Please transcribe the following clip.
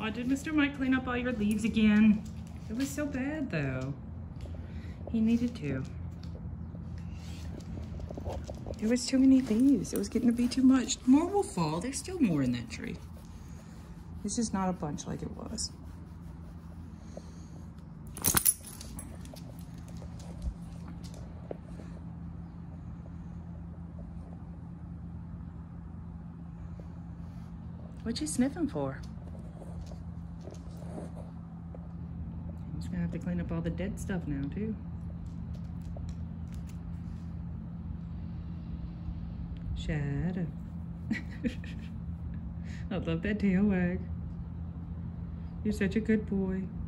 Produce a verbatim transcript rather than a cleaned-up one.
Aw, did Mister Mike clean up all your leaves again? It was so bad though. He needed to. There was too many leaves. It was getting to be too much. More will fall. There's still more in that tree. It's just not a bunch like it was. What you sniffing for? I'm just gonna have to clean up all the dead stuff now too. Shadow. I love that tail wag. You're such a good boy.